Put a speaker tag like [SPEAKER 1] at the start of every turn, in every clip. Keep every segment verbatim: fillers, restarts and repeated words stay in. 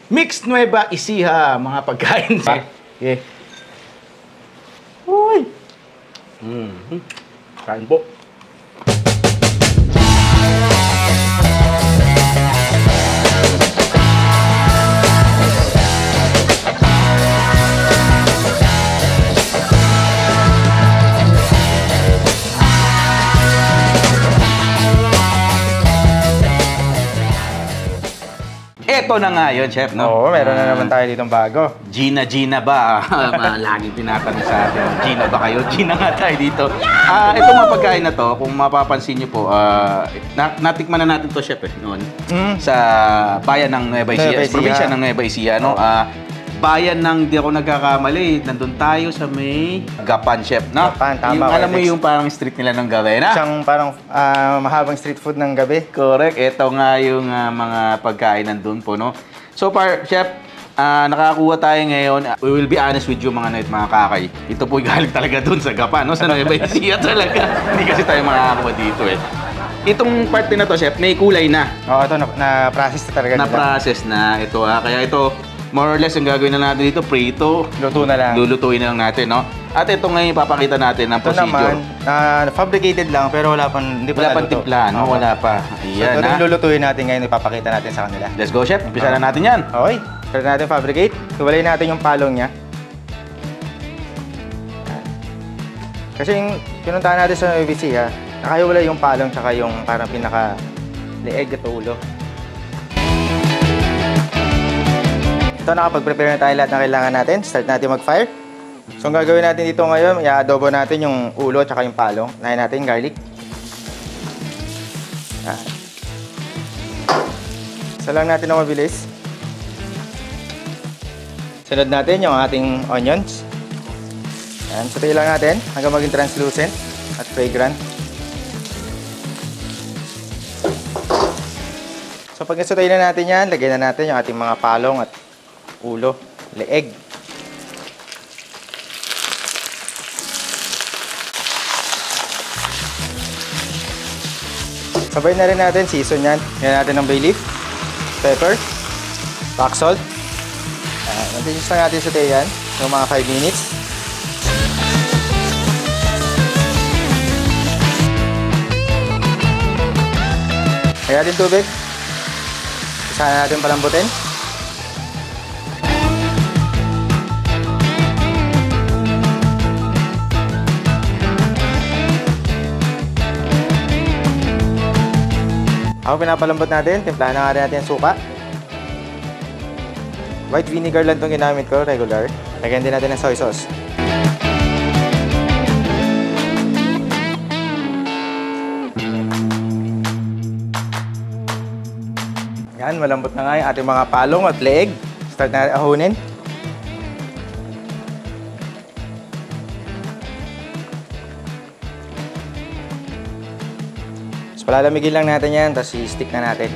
[SPEAKER 1] Mixed Nueva Ecija, mga pagkain. Okay. Uy! Mm-hmm. Kain po. Ito na nga yun, Chef, no?
[SPEAKER 2] Oo, meron na naman tayo ditong bago.
[SPEAKER 1] Gina, Gina ba? Laging tinatanong sa atin, Gina ba kayo? Gina nga tayo dito. Ah, uh, itong mga pagkain na to, kung mapapansin nyo po, uh, na natikman na natin to, Chef, eh, noon. Mm. Sa bayan ng Nueva Ecija, probinsya ng Nueva Ecija, no? Ah, uh, bayan ng, di ako nagkakamali, nandun tayo sa may Gapan, Chef, no?
[SPEAKER 2] Gapan, tama.
[SPEAKER 1] Yung, alam mo yung parang street nila ng gabi, na?
[SPEAKER 2] Isang parang uh, mahabang street food ng gabi.
[SPEAKER 1] Correct. Ito nga yung uh, mga pagkain nandun po, no? So far, Chef, uh, nakakuha tayo ngayon. We will be honest with you, mga night, mga kakay. Ito po galing talaga dun sa Gapan, no? Sa Nueva Ecija talaga. Hindi kasi tayo makakakuha dito, eh. Itong part na to, Chef, may kulay na.
[SPEAKER 2] Oo, ito, na-process na, na talaga.
[SPEAKER 1] Na-process na. Ito, ha? Kaya ito, more or less, ang gagawin na natin dito, prito.
[SPEAKER 2] Luto na lang.
[SPEAKER 1] Lulutuin na lang natin, no? At ito ngayon ipapakita natin ang
[SPEAKER 2] ito
[SPEAKER 1] procedure.
[SPEAKER 2] Ito naman, uh, fabricated lang, pero wala pang, hindi pa
[SPEAKER 1] wala pang timpla, no? Wala pa. Ayan,
[SPEAKER 2] so, ito yung lulutuin natin ngayon, ipapakita natin sa kanila.
[SPEAKER 1] Let's go, Chef. Umpisa na natin yan.
[SPEAKER 2] Okay. Start natin fabricate. Hiwalay natin yung palong niya. Kasi yung pinuntahan natin sa Nueva Ecija, nakahiwalay yung palong tsaka yung parang pinaka-leeg at ulo. Ito, nakapag-prepare na tayo lahat ng kailangan natin. Start natin mag-fire. So, ang gagawin natin dito ngayon, i-adobo natin yung ulo at yung palong. Nahin natin garlic. Yan. Isa lang natin na mabilis. Sunod natin yung ating onions. Yan. Sautay lang natin hanggang maging translucent at fragrant. So, pag nasautay na natin yan, lagyan na natin yung ating mga palong at ulo, leeg. Sabay na rin natin, season yan. Yan natin ng bay leaf, pepper, rock salt. Uh, Natisis na natin sa yan ng mga five minutes. Kaya din tubig. Isa na natin palambutin. Ako pinapalambot natin, timplahan na nga natin yung suka. White vinegar lang itong ginamit ko, regular. Lagyan din natin ng soy sauce. Yan, malambot na nga yung ating mga palong at leeg. Start na ahunin. Palalamigin lang natin yan, tapos i-stick na natin.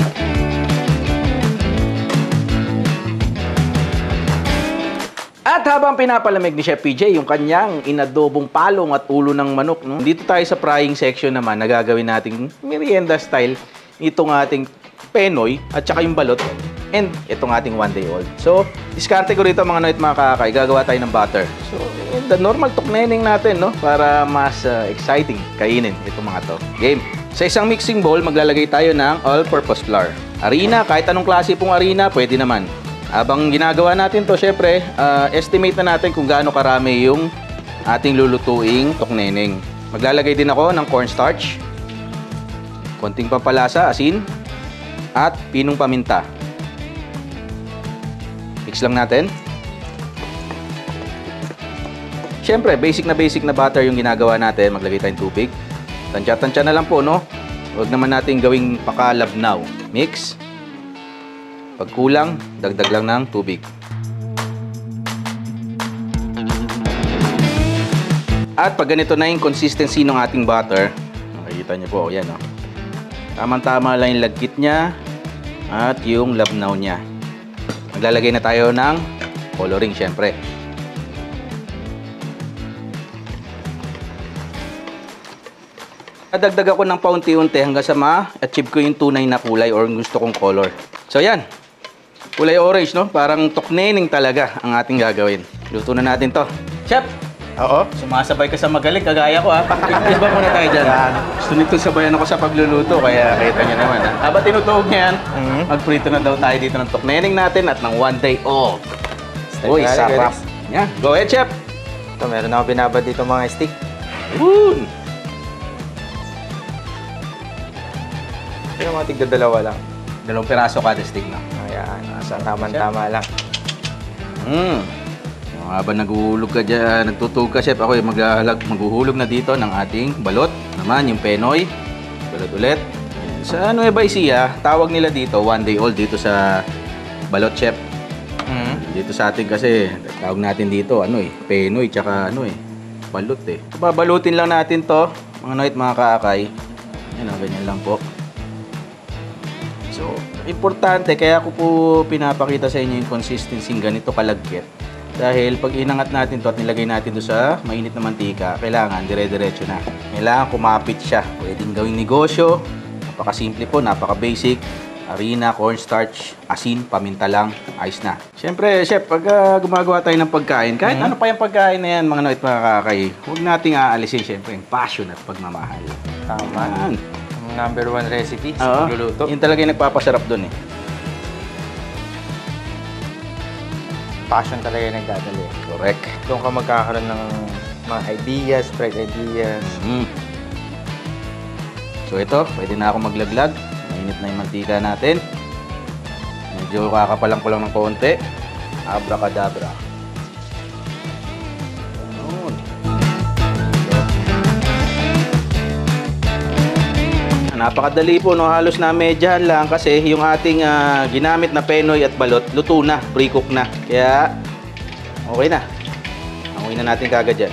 [SPEAKER 1] At habang pinapalamig ni Chef P J yung kanyang inadobong palong at ulo ng manok, no? Dito tayo sa frying section naman, nagagawin nating merienda style itong ating penoy at saka yung balot and itong ating one day old. So, diskarte ko rito mga noit mga kakay, gagawa tayo ng butter. So, the normal tuknening natin, no? Para mas uh, exciting kainin itong mga to. Game! Sa isang mixing bowl, maglalagay tayo ng all-purpose flour. Harina, kahit anong klase pong harina, pwede naman. Habang ginagawa natin to, syempre, uh, estimate na natin kung gaano karami yung ating lulutuing tukneneng. Maglalagay din ako ng cornstarch, konting pampalasa, asin, at pinong paminta. Mix lang natin. Syempre, basic na basic na butter yung ginagawa natin. Maglagay tayong tubig. Tansya-tansya na lang po, no? Huwag naman natin gawing pakalabnaw. Mix. Pag kulang, dagdag lang ng tubig. At pag ganito na yung consistency ng ating butter, makikita nyo po, yan, no? Tamang-tama lang yung lagkit niya at yung labnaw niya. Maglalagay na tayo ng coloring, syempre. Nadagdag ako ng paunti-unti hanggang sa ma-achieve ko yung tunay na kulay or gusto kong color. So yan. kulay orange, no? Parang toknening talaga ang ating gagawin. Luto na natin to. Chef!
[SPEAKER 2] Oo.
[SPEAKER 1] Sumasabay ka sa magaling, kagaya ko ha. Pakikis ba muna tayo dyan? Gusto nito sabayan ako sa pagluluto, kaya kita nyo naman ha. Habang tinutuog niya yan,
[SPEAKER 2] Mhm.
[SPEAKER 1] magprito na daw tayo dito ng toknening natin at ng one day old. Uy,
[SPEAKER 2] Style
[SPEAKER 1] sarap.
[SPEAKER 2] Alex.
[SPEAKER 1] Yan, go ahead, chef!
[SPEAKER 2] Ito, meron ako binabad dito mga stick.
[SPEAKER 1] Woo!
[SPEAKER 2] Pero mga tigda dalawa lang.
[SPEAKER 1] Dalawang piraso kada stick na.
[SPEAKER 2] Ayan, nasa tama-tama lang.
[SPEAKER 1] Hmm. Habang naghuhulog ka dyan, nagtutug ka, chef, ako yung maghahalag, maghuhulog na dito ng ating balot. Naman, yung penoy. Balot ulit. Sa Nueva Ecija, tawag nila dito, one day old dito sa balot, chef.
[SPEAKER 2] Mhm.
[SPEAKER 1] Dito sa atin kasi, tawag natin dito, ano eh, penoy, tsaka ano eh, balot eh. Babalutin lang natin to, mga noit, mga kaakay. Yan o, ganyan lang po. So, importante, kaya ko po pinapakita sa inyo yung consistency ng ganito kalagkit. Dahil pag inangat natin to at nilagay natin to sa mainit na mantika, kailangan dire-diretso na. Kailangan kumapit siya. Pwedeng gawing negosyo. Napaka-simple po, napaka-basic. Harina, cornstarch, asin, paminta lang, ayos na. Siyempre, chef, pag uh, gumagawa tayo ng pagkain, kahit
[SPEAKER 2] Mm-hmm.
[SPEAKER 1] ano pa yung pagkain na yan, mga noit, mga kakay, huwag nating aalisin, siyempre, yung passion at pagmamahal.
[SPEAKER 2] Tama.
[SPEAKER 1] Yan.
[SPEAKER 2] Ang number one recipe
[SPEAKER 1] Oo.
[SPEAKER 2] sa pagluluto.
[SPEAKER 1] Yun talaga yung nagpapasarap dun eh.
[SPEAKER 2] Passion talaga yung nagdadali.
[SPEAKER 1] Correct.
[SPEAKER 2] Doon ka magkakaroon ng mga ideas, bright ideas.
[SPEAKER 1] Mm. So ito, pwede na ako maglaglag. Mainit na yung mantika natin. Medyo kakapalang ko lang ng konti. Abracadabra. Yun. Napakadali po, no? Halos na medyahan lang kasi yung ating ah, ginamit na penoy at balot, luto na, pre-cook na. Kaya, okay na. Anguin na natin kagad dyan.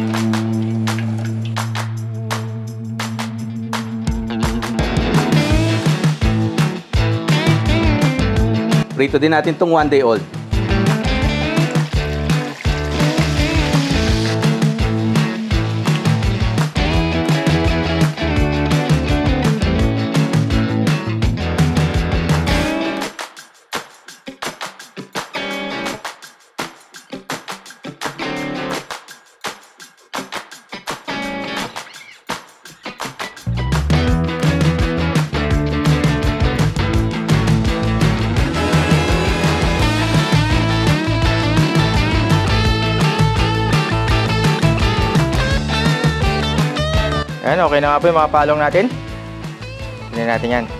[SPEAKER 1] Prito din natin tong one day old.
[SPEAKER 2] Ayan, okay na nga po yung mga palong natin. Hindi natin yan.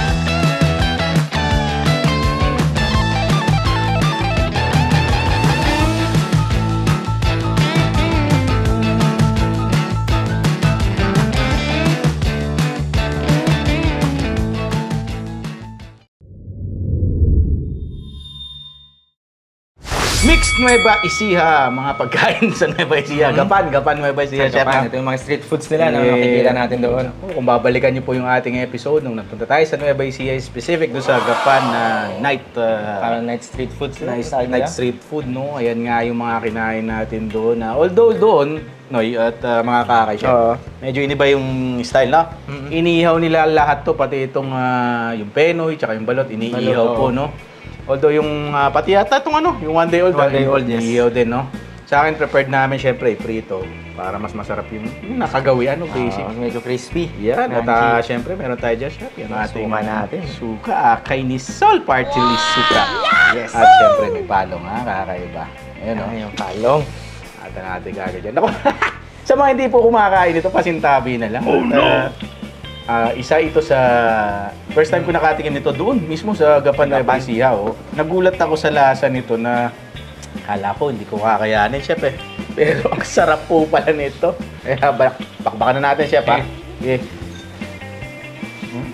[SPEAKER 1] Mixed Nueva Ecija, mga pagkain sa Nueva Ecija. Gapan, Gapan Nueva Ecija, chef.
[SPEAKER 2] Japan, ito yung mga street foods nila na
[SPEAKER 1] Eh,
[SPEAKER 2] makikita natin doon.
[SPEAKER 1] Oh, kung babalikan niyo po yung ating episode nung nagpunta tayo sa Nueva Ecija, specific doon sa Gapan na night uh,
[SPEAKER 2] Parang night street foods nila.
[SPEAKER 1] night,
[SPEAKER 2] sabi
[SPEAKER 1] night
[SPEAKER 2] nila.
[SPEAKER 1] street food, no? Ayan nga yung mga kinain natin doon. Na, although doon, Noy, at uh, mga kakay, chef,
[SPEAKER 2] Oo.
[SPEAKER 1] medyo iniba yung style, no?
[SPEAKER 2] Mm-mm.
[SPEAKER 1] Iniihaw nila lahat to, pati itong uh, yung penoy, tsaka yung balot, iniihaw
[SPEAKER 2] Balot,
[SPEAKER 1] po,
[SPEAKER 2] oo.
[SPEAKER 1] no? Although yung uh, pati yata itong ano, yung one day old,
[SPEAKER 2] One day old, yes.
[SPEAKER 1] iniihaw din, no? Sa akin, prepared namin, syempre, prito, para mas masarap yung, yung nakagawi, ano, basic.
[SPEAKER 2] Ah, medyo crispy.
[SPEAKER 1] Yan, at
[SPEAKER 2] Crunchy.
[SPEAKER 1] uh, syempre, meron tayo dyan, chef. Yan
[SPEAKER 2] Yung
[SPEAKER 1] ating
[SPEAKER 2] suka natin.
[SPEAKER 1] Suka, ah, kay ni Sol Parchili Suka.
[SPEAKER 2] Yes!
[SPEAKER 1] At syempre, may palong, ha? Kakaiba. Ayun, no?
[SPEAKER 2] Ayan yung palong.
[SPEAKER 1] At natin kagad dyan. Ako, sa mga hindi po kumakain ito, pasintabi na lang. Oh, no! Ah, isa ito sa first time ko nakatikim nito doon mismo sa Gapan Nueva Ecija. Oh. Nagulat ako sa lasa nito na kala ko hindi ko kakayanin, chef eh. Pero ang sarap po pala nito. Eh, bak bakbakan na natin, chef, ha? Okay. Mm.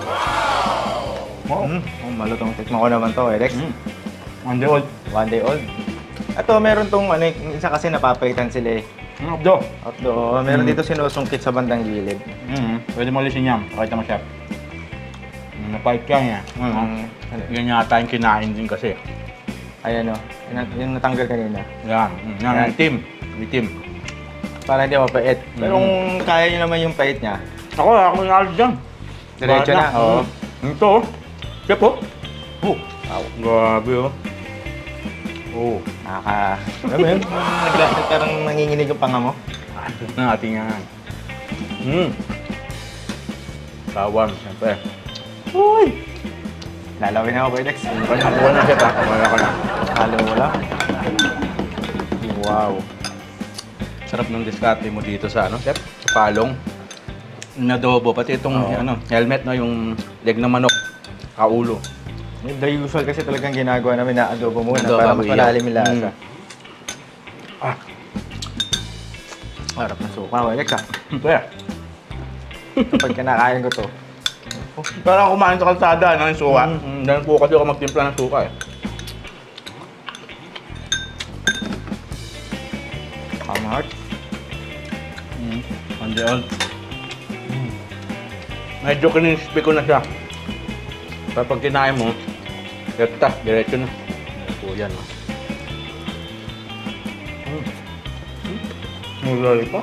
[SPEAKER 1] Wow.
[SPEAKER 2] Mm. Oh, malutong. Tikman ko naman to, Alex.
[SPEAKER 1] Mm. One day old.
[SPEAKER 2] One day old. Ito, meron tong ano, yung isa kasi napapaitan sila eh.
[SPEAKER 1] Mm, do.
[SPEAKER 2] At do, meron
[SPEAKER 1] Mm.
[SPEAKER 2] dito sinusungkit sa bandang gilid.
[SPEAKER 1] Mm. Pwede mo alisin yan. Pakita mo, chef. Mm, Napipe yan niya. Mm.
[SPEAKER 2] Mm.
[SPEAKER 1] Yan yata yung kinain din kasi.
[SPEAKER 2] Ayan o, yung, yung natanggal kanina.
[SPEAKER 1] Yan. Mm. Yan.
[SPEAKER 2] Yan.
[SPEAKER 1] Itim. Itim.
[SPEAKER 2] Para hindi mapait. Pero
[SPEAKER 1] Mm.
[SPEAKER 2] kung kaya nyo naman yung pait niya,
[SPEAKER 1] Ako, ako yung alis dyan.
[SPEAKER 2] diretso na. Oo.
[SPEAKER 1] Mm. Ito, oh. Chef, oh. Oh, Wow. Grabe oh. Oh.
[SPEAKER 2] Nakaka... Alam mo yun? Naglasal parang nanginginig ang panga mo.
[SPEAKER 1] Na ating yan. Hmm. Tawan, siyempre.
[SPEAKER 2] Uy! Lalawin ako, Boy Dex.
[SPEAKER 1] Kanya ko na siya, ha? Wala ka na.
[SPEAKER 2] Halo mo lang.
[SPEAKER 1] Wow. Sarap ng diskarte mo dito sa ano, chef? Sa palong. Inadobo, pati itong
[SPEAKER 2] Oo.
[SPEAKER 1] ano, helmet, no? Yung leg ng manok. Kaulo.
[SPEAKER 2] The usual kasi talagang ginagawa namin na adobo muna
[SPEAKER 1] Adobo
[SPEAKER 2] para
[SPEAKER 1] bago
[SPEAKER 2] mas malalim yung
[SPEAKER 1] iyaw.
[SPEAKER 2] lasa.
[SPEAKER 1] Mm. Ah.
[SPEAKER 2] Harap na suka, Boy Dex ha.
[SPEAKER 1] Kaya.
[SPEAKER 2] Kapag kinakain ko to.
[SPEAKER 1] Parang kumain sa kalsada, no? Yung suka.
[SPEAKER 2] Mm.
[SPEAKER 1] Mm. Dahil po kasi ako magtimpla ng suka, eh.
[SPEAKER 2] Calm heart.
[SPEAKER 1] Mm. On the old. Mm. Medyo kinispi ko na siya. Kapag kinain mo, rekta, diretso na. Ano po yan, no? Mm. Mm. Mulay pa.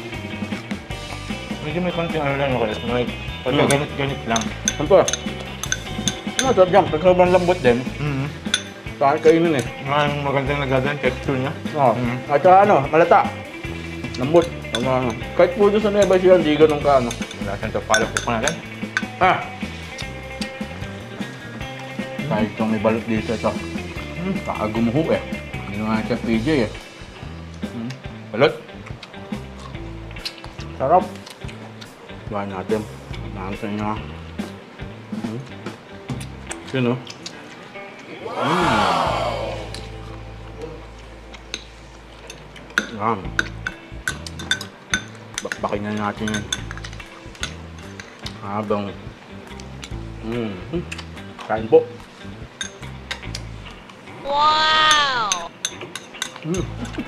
[SPEAKER 2] Medyo may konting ano lang ako. May pagka
[SPEAKER 1] Mm.
[SPEAKER 2] ganit-ganit lang.
[SPEAKER 1] Ano pa? Ano, sarap yan. Pag sobrang lambot din,
[SPEAKER 2] Mm-hmm.
[SPEAKER 1] saan kainin eh.
[SPEAKER 2] Ang magandang nagagawin texture niya.
[SPEAKER 1] Oo.
[SPEAKER 2] Mm.
[SPEAKER 1] At saka ano, malata. Lambot. Ano, ano. Kahit po doon sa Nueva Ecija, hindi ganun ka ano.
[SPEAKER 2] Wala siyang tapalo po natin.
[SPEAKER 1] Ah! Kahit itong may balot dito ito. Hmm, kakagumuho eh. Hindi nga siya P J eh. Hmm. Balot. Sarap. Bahan natin. Nahansan nyo ha. Hmm. Yun o. Hmm. Yan. Bakbakin na natin yan. Habang mm. Hmm. Kain po.
[SPEAKER 3] Wow!
[SPEAKER 1] Mm.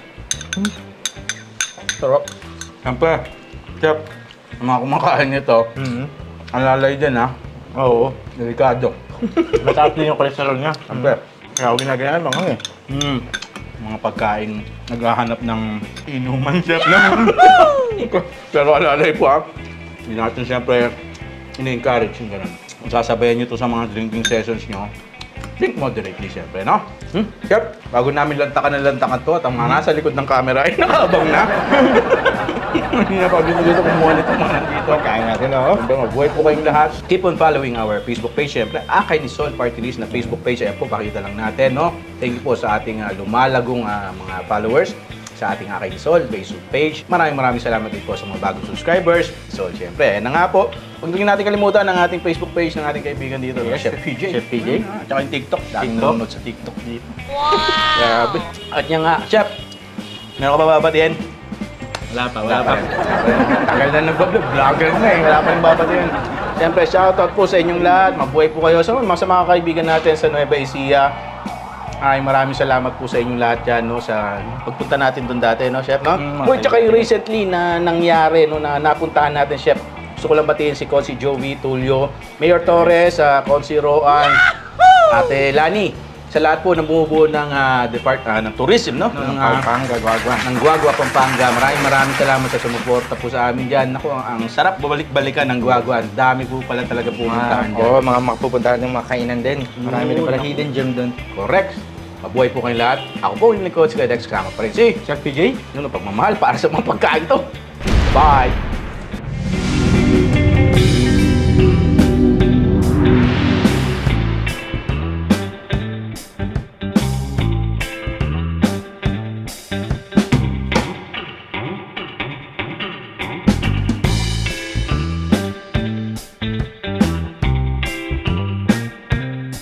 [SPEAKER 1] Sarap. Siyempre, chef, ang mga kumakain nito,
[SPEAKER 2] Mm-hmm.
[SPEAKER 1] ang lalay din ha.
[SPEAKER 2] Oo.
[SPEAKER 1] Delikado.
[SPEAKER 2] Mataas din yung cholesterol niya.
[SPEAKER 1] Siyempre.
[SPEAKER 2] Kaya ako ginagawa mga eh.
[SPEAKER 1] Mm. Mga pagkain, naghahanap ng inuman chef na. Pero alalay po ha. Hindi natin siyempre ini-encourage yung ganun. Kung sasabayan nyo to sa mga drinking sessions nyo, drink moderately siyempre, no? Hmm? Chef, bago namin lantakan na lantakan to at ang mga nasa likod ng camera ay nakaabang na. Hindi na pa gusto kumuha nito mga nandito.
[SPEAKER 2] Kain natin, oo.
[SPEAKER 1] Siyempre, mabuhay po kayong lahat. Keep on following our Facebook page. Siyempre, Akay ni Sol Party List na Facebook page. Ayan po, pakita lang natin, no? Thank you po sa ating uh, lumalagong uh, mga followers sa ating Akay ni Sol Facebook page. Maraming maraming salamat din po sa mga bagong subscribers. So, siyempre, ayan na nga po. Huwag din natin kalimutan ang ating Facebook page ng ating kaibigan dito,
[SPEAKER 2] Yes,
[SPEAKER 1] Chef P J.
[SPEAKER 2] Chef P J.
[SPEAKER 1] Ah, tsaka yung TikTok. Daming
[SPEAKER 2] TikTok.
[SPEAKER 1] nanonood sa TikTok dito.
[SPEAKER 3] Wow!
[SPEAKER 1] Grabe. At yan nga, Chef, meron ka ba babatiin?
[SPEAKER 2] Wala pa,
[SPEAKER 1] Wala pa. Tagal na nag-vlog, vlogger na eh. Wala pa rin babatiin. Siyempre, shoutout po sa inyong lahat. Mabuhay po kayo. Sa mga, sa mga kaibigan natin sa Nueva Ecija. Ay, maraming salamat po sa inyong lahat dyan, no, sa pagpunta natin doon dati, no, Chef, no?
[SPEAKER 2] Mm,
[SPEAKER 1] Uy, tsaka yung recently na nangyari, no, na napuntahan natin, Chef. Gusto ko lang batiin si Consi Joey Tulio, Mayor Torres, uh, Consi Roan, Ate Lani. Sa lahat po ng bumubuo ng uh, depart uh, ng tourism, no?
[SPEAKER 2] Ng
[SPEAKER 1] ah,
[SPEAKER 2] Pampanga, Guagua.
[SPEAKER 1] ng Guagua, Pampanga. Maraming maraming salamat sa sumuporta po sa amin dyan. Naku, ang, ang sarap babalik-balikan ng Guagua. Ang dami po pala talaga pumuntahan dyan.
[SPEAKER 2] Oo, mga makapupuntahan ng mga kainan din. Marami din pala
[SPEAKER 1] Naku.
[SPEAKER 2] hidden gem doon.
[SPEAKER 1] Correct. Mabuhay po kayong lahat. Ako po yung coach kay Dex. Kasama pa rin si
[SPEAKER 2] Chef P J?
[SPEAKER 1] yun ang pagmamahal para sa mga pagkain to. Bye!